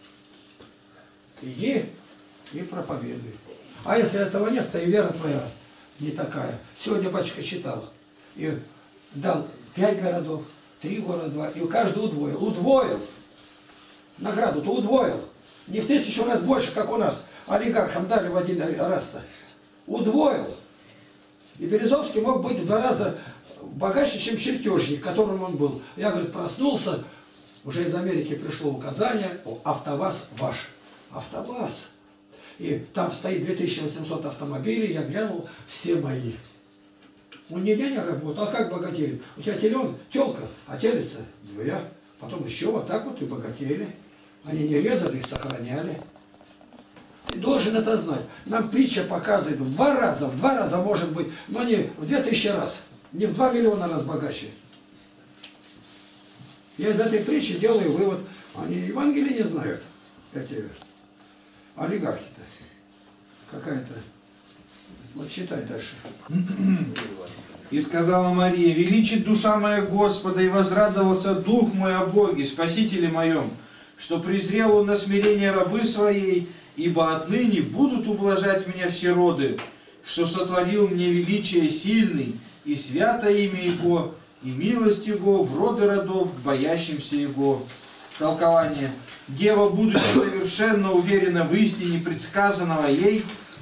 Иди и проповедуй. А если этого нет, то и вера твоя не такая. Сегодня батюшка читал. И дал 5 городов, 3 города, и у каждого удвоил. Удвоил. Награду-то удвоил. Не в 1000 раз больше, как у нас олигархам дали в 1 раз-то. Удвоил. И Березовский мог быть в 2 раза богаче, чем чертежник, которым он был. Я, говорит, проснулся, уже из Америки пришло указание: АвтоВАЗ ваш. АвтоВАЗ. И там стоит 2800 автомобилей, я глянул, все мои. Он не день работал, а как богатеют? У тебя телка, а телица 2. Потом еще вот так вот и богатели. Они не резали, их сохраняли. Ты должен это знать. Нам притча показывает в 2 раза может быть, но не в 2000 раз, не в 2 миллиона раз богаче. Я из этой притчи делаю вывод: они Евангелие не знают, эти олигархи-то. Какая-то. Вот читай дальше. И сказала Мария: величит душа моя Господа, и возрадовался дух мой о Боге, Спасителе моем, что презрел он на смирение рабы своей, ибо отныне будут ублажать меня все роды, что сотворил мне величие сильный, и свято имя Его, и милость Его в роды родов, боящимся Его. Толкование. Дева, будучи совершенно уверена в истине предсказанного ей,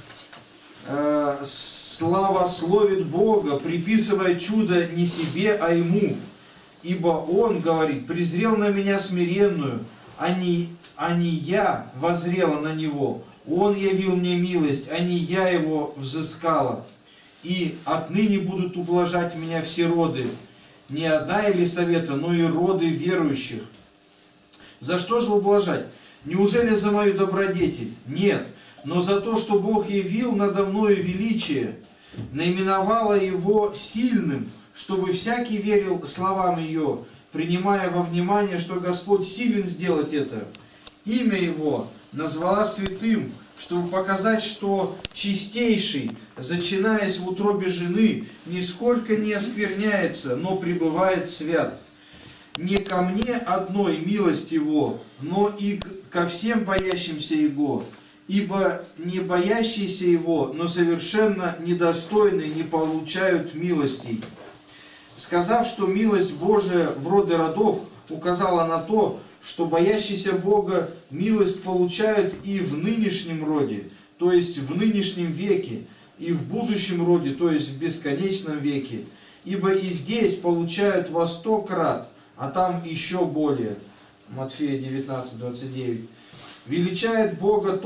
славословит Бога, приписывая чудо не себе, а Ему. Ибо Он, говорит, презрел на меня смиренную, а не я воззрела на Него. Он явил мне милость, а не я Его взыскала. И отныне будут ублажать меня все роды, не одна Елисавета, но и роды верующих. За что же ублажать? Неужели за мою добродетель? Нет, но за то, что Бог явил надо мною величие, наименовала Его сильным, чтобы всякий верил словам Ее, принимая во внимание, что Господь силен сделать это. Имя Его назвала святым, чтобы показать, что чистейший, зачинаясь в утробе жены, нисколько не оскверняется, но пребывает свят. Не ко мне одной милость Его, но и ко всем боящимся Его, ибо не боящиеся Его, но совершенно недостойные не получают милостей. Сказав, что милость Божия в роды родов, указала на то, что боящиеся Бога милость получают и в нынешнем роде, то есть в нынешнем веке, и в будущем роде, то есть в бесконечном веке. Ибо и здесь получают во 100 крат, а там еще более. Матфея 19:29. Величает Бога тот,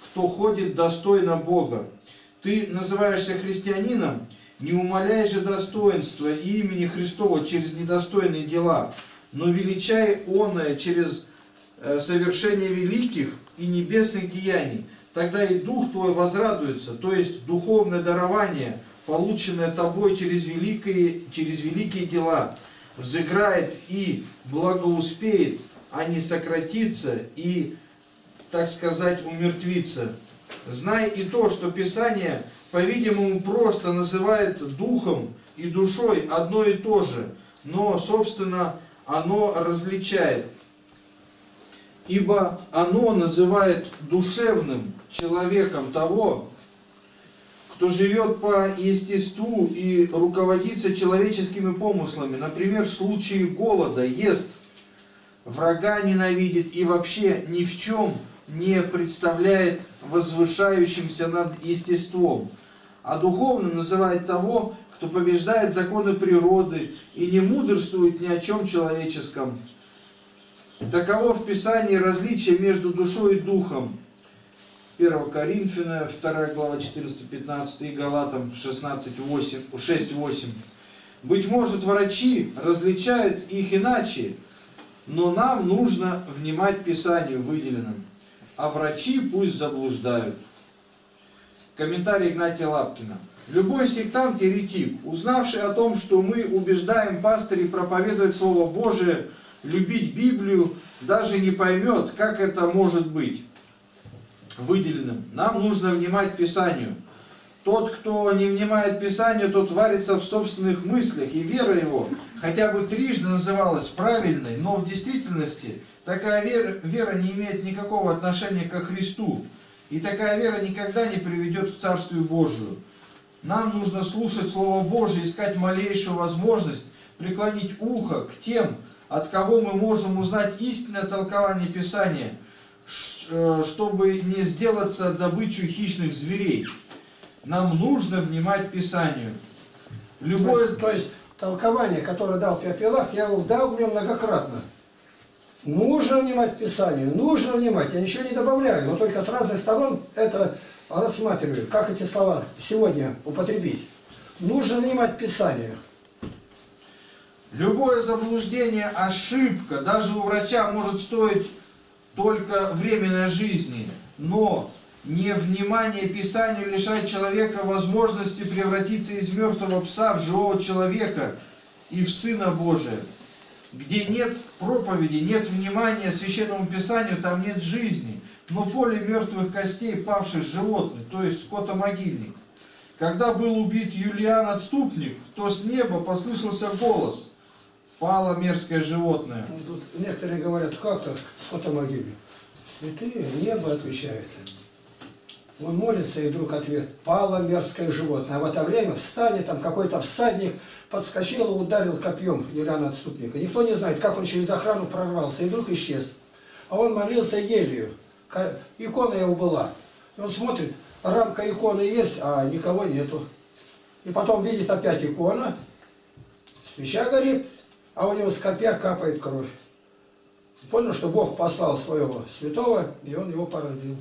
кто ходит достойно Бога. Ты называешься христианином, не умаляй же достоинства и имени Христова через недостойные дела, но величай оное через совершение великих и небесных деяний. Тогда и Дух Твой возрадуется, то есть духовное дарование, полученное Тобой через великие дела, взыграет и благоуспеет, а не сократится и, так сказать, умертвится. Знай и то, что Писание, по-видимому, просто называет духом и душой одно и то же, но, собственно, оно различает. Ибо оно называет душевным человеком того, кто живет по естеству и руководится человеческими помыслами. Например, в случае голода ест, врага ненавидит и вообще ни в чем не представляет возвышающимся над естеством. А духовным называет того, кто побеждает законы природы и не мудрствует ни о чем человеческом. Таково в Писании различие между душой и духом. 1 Коринфянам, 2 глава 14-15 и Галатам 6-8. Быть может, врачи различают их иначе, но нам нужно внимать Писанию выделенным, а врачи пусть заблуждают. Комментарий Игнатия Лапкина. Любой сектант-еретик, узнавший о том, что мы убеждаем пастырей проповедовать Слово Божие, любить Библию, даже не поймет, как это может быть выделенным. Нам нужно внимать Писанию. Тот, кто не внимает Писанию, тот варится в собственных мыслях, и вера его хотя бы трижды называлась правильной, но в действительности такая вера не имеет никакого отношения ко Христу. И такая вера никогда не приведет к Царствию Божию. Нам нужно слушать Слово Божие, искать малейшую возможность преклонить ухо к тем, от кого мы можем узнать истинное толкование Писания, чтобы не сделаться добычей хищных зверей. Нам нужно внимать Писанию. То есть толкование, которое дал Пиапилах, я его дал мне многократно. Нужно внимать Писанию, нужно внимать. Я ничего не добавляю, но только с разных сторон это рассматриваю, как эти слова сегодня употребить. Нужно внимать Писанию. Любое заблуждение, ошибка, даже у врача может стоить только временной жизни, но невнимание Писанию лишает человека возможности превратиться из мертвого пса в живого человека и в Сына Божия. Где нет проповеди, нет внимания Священному Писанию, там нет жизни, но поле мертвых костей павших животных, то есть скотомогильник. Когда был убит Юлиан Отступник, то с неба послышался голос: «Пало мерзкое животное». Тут некоторые говорят, как-то скотомогильник. Святые, небо отвечает. Он молится, и вдруг ответ: «Пало мерзкое животное». А в это время в стане там какой-то всадник подскочил и ударил копьем Юлиана Отступника. Никто не знает, как он через охрану прорвался, и вдруг исчез. А он молился елью. Икона его была. И он смотрит, рамка иконы есть, а никого нету. И потом видит опять икона, свеча горит, а у него с копья капает кровь. Понял, что Бог послал своего святого, и он его поразил.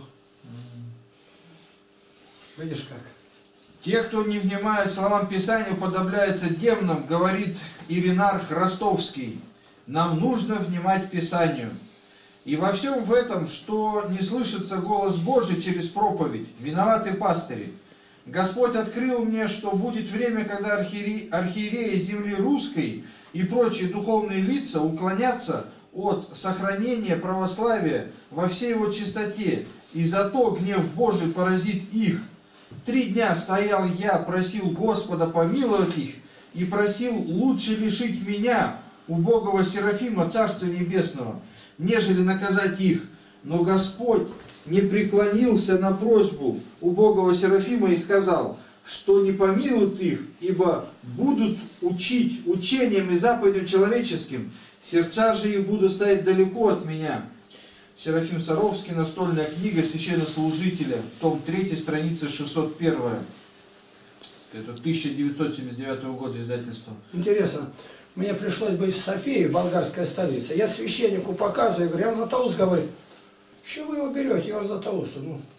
Видишь как? Те, кто не внимает словам Писания, уподобляются демонам, говорит Иринарх Ростовский. Нам нужно внимать Писанию. И во всем в этом, что не слышится голос Божий через проповедь, виноваты пастыри. Господь открыл мне, что будет время, когда архиереи земли русской и прочие духовные лица уклонятся от сохранения православия во всей его чистоте, и зато гнев Божий поразит их. 3 дня стоял я, просил Господа помиловать их, и просил лучше лишить меня, убогого Серафима, Царства Небесного, нежели наказать их. Но Господь не преклонился на просьбу убогого Серафима и сказал, что не помилует их, ибо будут учить учением и заповедям человеческим, сердца же их будут стоять далеко от меня. Серафим Саровский, настольная книга священнослужителя, том 3, страница 601. Это 1979 года издательства. Интересно, мне пришлось быть в Софии, болгарская столица. Я священнику показываю, говорю, он Златоуст говорит, что вы его берете, я Златоуст. Ну,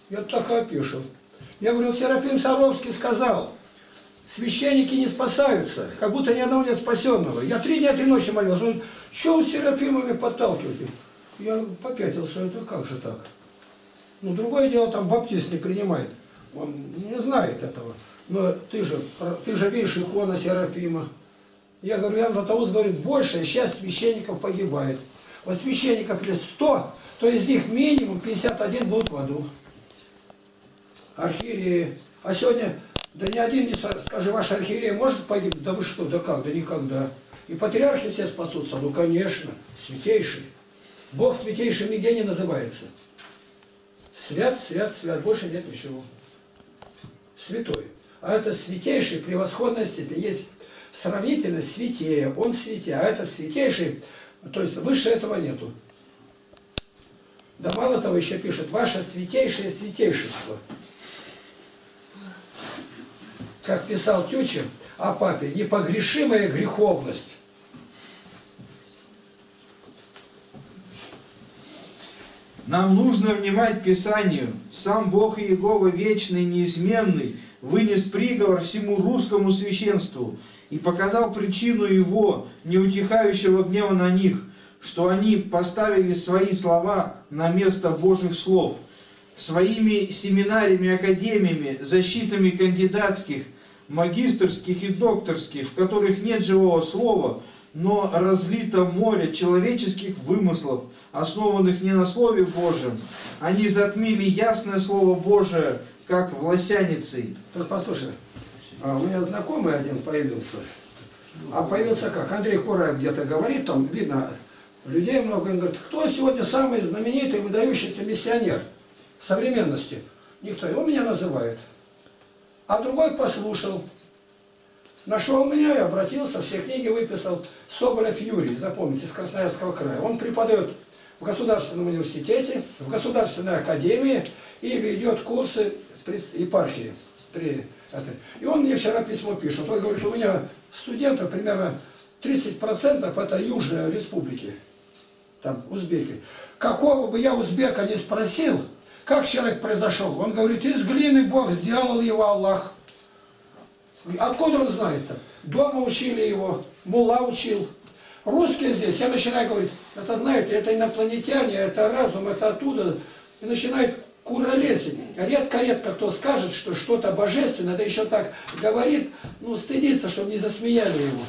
Я так опешил. Я говорю, Серафим Саровский сказал, священники не спасаются, как будто ни одного нет спасенного. Я 3 дня 3 ночи молился. Он, что вы с Серафимами подталкиваете? Я попятился, это как же так? Ну, другое дело, там баптист не принимает. Он не знает этого. Но ты же видишь икона Серафима. Я говорю, Иоанн Златоуст говорит, большая часть священников погибает. Вот священников лишь 100, то из них минимум 51 будут в аду. Архиереи. А сегодня, да ни один не скажи, ваш архиерей может погибнуть? Да вы что, да как, да никогда. И патриархи все спасутся? Ну, конечно, святейший. Бог святейшим нигде не называется. Свят, свят, свят, больше нет ничего. Святой. А это святейший, превосходная степень. Есть сравнительность святее, он святее, а это святейший, то есть выше этого нету. Да мало того, еще пишет, ваше святейшее святейшество. Как писал Тютчев о папе, непогрешимая греховность. Нам нужно внимать Писанию. Сам Бог Иегова вечный, неизменный, вынес приговор всему русскому священству и показал причину его неутихающего гнева на них, что они поставили свои слова на место Божьих слов, своими семинариями, академиями, защитами кандидатских, магистерских и докторских, в которых нет живого слова, но разлито море человеческих вымыслов, основанных не на Слове Божьем. Они затмили ясное Слово Божие, как власяницей. Тут послушай, у меня знакомый один появился. А появился как? Андрей Кураев где-то говорит, там видно, людей много. Он говорит, кто сегодня самый знаменитый, выдающийся миссионер современности? Никто. Он меня называет. А другой послушал. Нашел меня и обратился, все книги выписал. Соболев Юрий, запомните, из Красноярского края. Он преподает в Государственном университете, в Государственной академии и ведет курсы при епархии. И он мне вчера письмо пишет. Он говорит, у меня студентов примерно 30% это южные республики, там узбеки. Какого бы я узбека не спросил, как человек произошел? Он говорит, из глины Бог сделал его Аллах. Откуда он знает-то? Дома учили его, мулла учил. Русские здесь, я начинаю говорить, это знаете, это инопланетяне, это разум, это оттуда. И начинает куролесить. Редко-редко кто скажет, что что-то божественное, да еще так говорит, ну стыдится, чтобы не засмеяли его.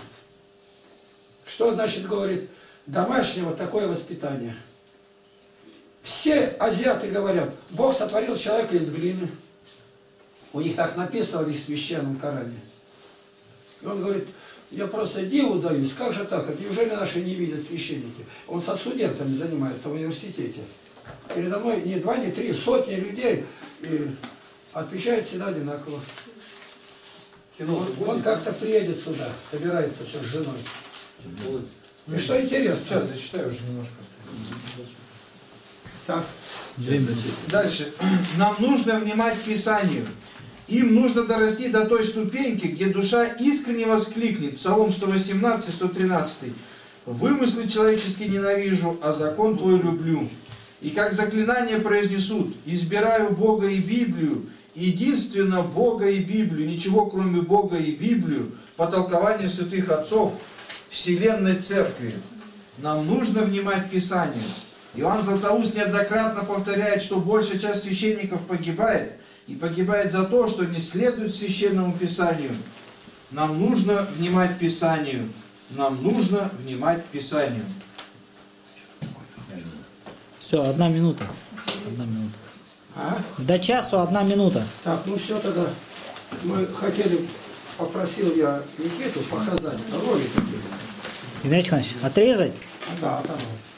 Что значит, говорит, домашнего такое воспитание? Все азиаты говорят, Бог сотворил человека из глины. У них так написано в их священном Коране. И он говорит, я просто диву даюсь, как же так? Неужели наши не видят священники? Он со студентами занимается в университете. Передо мной не 2, не 3, сотни людей и отвечают всегда одинаково. Он как-то приедет сюда, собирается все с женой. И что интересно? Сейчас зачитаю уже немножко. Так. Дальше. Нам нужно внимать Писанию. Им нужно дорасти до той ступеньки, где душа искренне воскликнет. Псалом 118, 113. «Вымыслы человеческие ненавижу, а закон твой люблю». И как заклинание произнесут: «Избираю Бога и Библию, единственно Бога и Библию, ничего кроме Бога и Библию, по толкованию святых отцов Вселенной Церкви». Нам нужно внимать Писанию. Иоанн Златоуст неоднократно повторяет, что большая часть священников погибает, и погибает за то, что не следует Священному Писанию. Нам нужно внимать Писанию. Нам нужно внимать Писанию. Все, 1 минута. 1 минута. А? До часу 1 минута. Так, ну все тогда. Мы хотели, попросил я Никиту показать ролики. Геннадий Иванович, отрезать? Да, там.